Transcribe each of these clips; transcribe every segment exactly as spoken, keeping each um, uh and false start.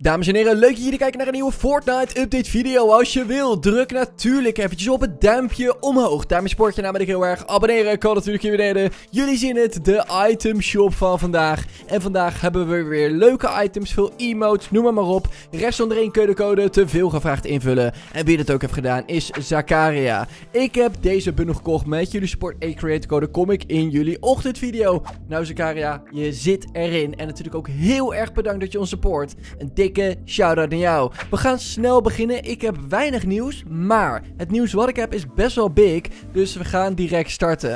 Dames en heren, leuk dat jullie kijken naar een nieuwe Fortnite update video. Als je wil, druk natuurlijk eventjes op het duimpje omhoog. Daarmee support je namelijk heel erg. Abonneren kan natuurlijk hier beneden. Jullie zien het, de item shop van vandaag. En vandaag hebben we weer leuke items, veel emotes, noem maar maar op. Rechts onderin kun je de code te veel gevraagd invullen. En wie dat ook heeft gedaan is Zakaria. Ik heb deze bundel gekocht met jullie support A creator code. Kom ik in jullie ochtendvideo. Nou Zakaria, je zit erin. En natuurlijk ook heel erg bedankt dat je ons support. Een dikke shout-out naar jou. We gaan snel beginnen. Ik heb weinig nieuws, maar het nieuws wat ik heb is best wel big. Dus we gaan direct starten.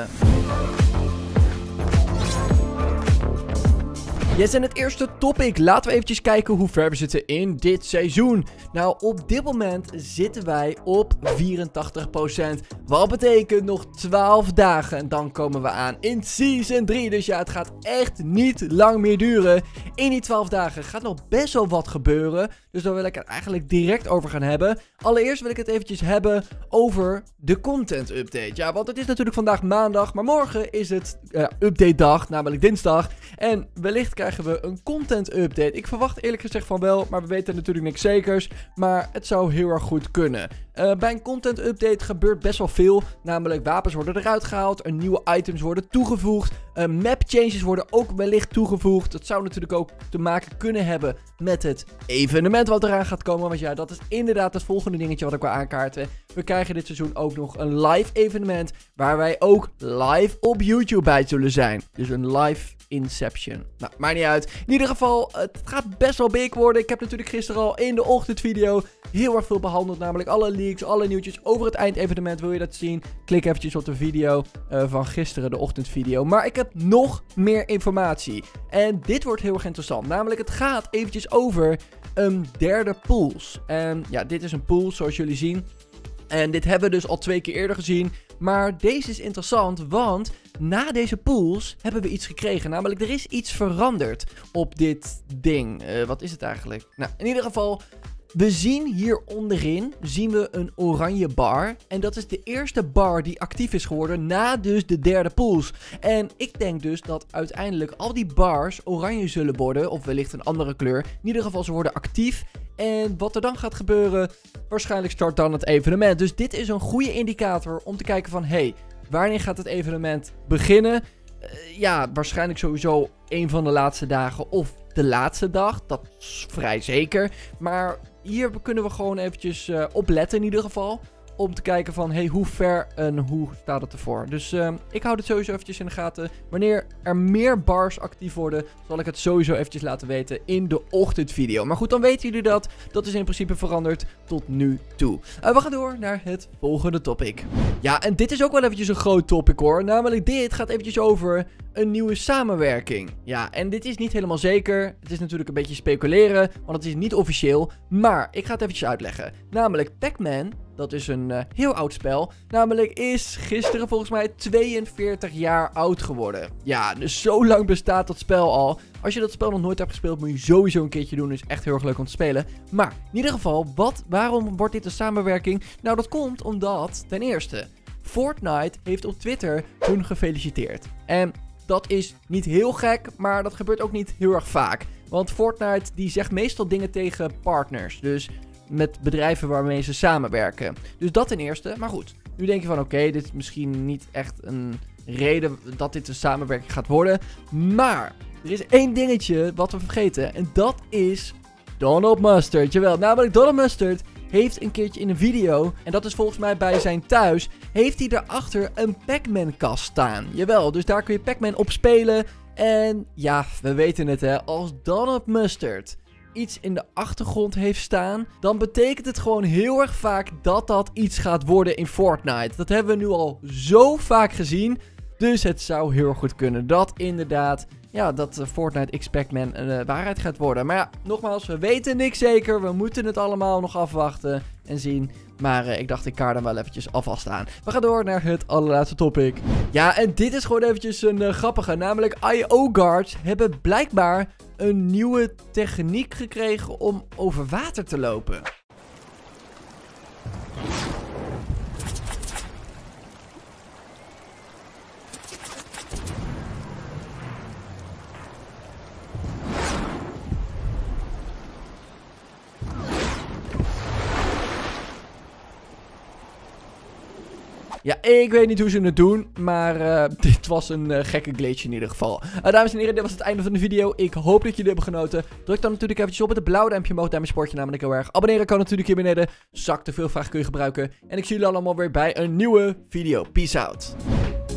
Yes, en het eerste topic. Laten we eventjes kijken hoe ver we zitten in dit seizoen. Nou, op dit moment zitten wij op vierentachtig procent. Wat betekent nog twaalf dagen en dan komen we aan in season drie. Dus ja, het gaat echt niet lang meer duren. In die twaalf dagen gaat nog best wel wat gebeuren. Dus daar wil ik het eigenlijk direct over gaan hebben. Allereerst wil ik het eventjes hebben over de content update. Ja, want het is natuurlijk vandaag maandag, maar morgen is het uh, update dag, namelijk dinsdag. En wellicht krijgen we een content update. Ik verwacht eerlijk gezegd van wel, maar we weten natuurlijk niks zekers. Maar het zou heel erg goed kunnen. Uh, bij een content update gebeurt best wel veel. Namelijk wapens worden eruit gehaald. Er nieuwe items worden toegevoegd. Uh, map changes worden ook wellicht toegevoegd. Dat zou natuurlijk ook te maken kunnen hebben met het evenement wat eraan gaat komen. Want ja, dat is inderdaad het volgende dingetje wat ik wil aankaarten. We krijgen dit seizoen ook nog een live evenement. Waar wij ook live op YouTube bij zullen zijn. Dus een live Inception. Nou, maakt niet uit. In ieder geval, het gaat best wel big worden. Ik heb natuurlijk gisteren al in de ochtendvideo heel erg veel behandeld. Namelijk alle leaks, alle nieuwtjes over het eindevenement. Wil je dat zien? Klik eventjes op de video uh, van gisteren, de ochtendvideo. Maar ik heb nog meer informatie. En dit wordt heel erg interessant. Namelijk, het gaat eventjes over een derde pools. En ja, dit is een pool, zoals jullie zien. En dit hebben we dus al twee keer eerder gezien. Maar deze is interessant, want na deze pools hebben we iets gekregen. Namelijk, er is iets veranderd op dit ding. Uh, wat is het eigenlijk? Nou, in ieder geval, we zien hier onderin zien we een oranje bar. En dat is de eerste bar die actief is geworden na dus de derde pools. En ik denk dus dat uiteindelijk al die bars oranje zullen worden. Of wellicht een andere kleur. In ieder geval, ze worden actief. En wat er dan gaat gebeuren, waarschijnlijk start dan het evenement. Dus dit is een goede indicator om te kijken van, hey, wanneer gaat het evenement beginnen? Uh, ja, waarschijnlijk sowieso een van de laatste dagen of de laatste dag. Dat is vrij zeker. Maar hier kunnen we gewoon eventjes uh, op letten in ieder geval. Om te kijken van, hey, hoe ver en hoe staat het ervoor. Dus uh, ik hou het sowieso eventjes in de gaten. Wanneer er meer bars actief worden, zal ik het sowieso eventjes laten weten in de ochtendvideo. Maar goed, dan weten jullie dat. Dat is in principe veranderd tot nu toe. Uh, we gaan door naar het volgende topic. Ja, en dit is ook wel eventjes een groot topic hoor. Namelijk dit gaat eventjes over een nieuwe samenwerking. Ja, en dit is niet helemaal zeker. Het is natuurlijk een beetje speculeren, want het is niet officieel. Maar ik ga het eventjes uitleggen. Namelijk Pac-Man, dat is een uh, heel oud spel. Namelijk is gisteren volgens mij tweeënveertig jaar oud geworden. Ja, dus zo lang bestaat dat spel al. Als je dat spel nog nooit hebt gespeeld, moet je sowieso een keertje doen. Het is echt heel erg leuk om te spelen. Maar in ieder geval, wat, waarom wordt dit een samenwerking? Nou, dat komt omdat, ten eerste, Fortnite heeft op Twitter hun gefeliciteerd. En dat is niet heel gek, maar dat gebeurt ook niet heel erg vaak. Want Fortnite die zegt meestal dingen tegen partners. Dus met bedrijven waarmee ze samenwerken. Dus dat ten eerste. Maar goed, nu denk je van oké, okay, dit is misschien niet echt een reden dat dit een samenwerking gaat worden. Maar er is één dingetje wat we vergeten. En dat is Donald Mustard. Jawel, namelijk Donald Mustard heeft een keertje in een video, en dat is volgens mij bij zijn thuis, heeft hij daarachter een Pac-Man kast staan. Jawel, dus daar kun je Pac-Man op spelen. En ja, we weten het hè, als Donald Mustard iets in de achtergrond heeft staan, dan betekent het gewoon heel erg vaak dat dat iets gaat worden in Fortnite. Dat hebben we nu al zo vaak gezien, dus het zou heel erg goed kunnen dat inderdaad, ja, dat uh, Fortnite X Pac-Man een uh, waarheid gaat worden. Maar ja, nogmaals, we weten niks zeker, we moeten het allemaal nog afwachten en zien. Maar uh, ik dacht, ik kaart hem wel eventjes alvast aan. We gaan door naar het allerlaatste topic. Ja, en dit is gewoon eventjes een uh, grappige. Namelijk I O guards hebben blijkbaar een nieuwe techniek gekregen om over water te lopen. Ja, ik weet niet hoe ze het doen, maar uh, dit was een uh, gekke glitch in ieder geval. Uh, dames en heren, dit was het einde van de video. Ik hoop dat jullie hebben genoten. Druk dan natuurlijk eventjes op het blauwe duimpje omhoog, daarmee support je namelijk heel erg. Abonneren kan natuurlijk hier beneden. Zak te veel vragen kun je gebruiken. En ik zie jullie allemaal weer bij een nieuwe video. Peace out.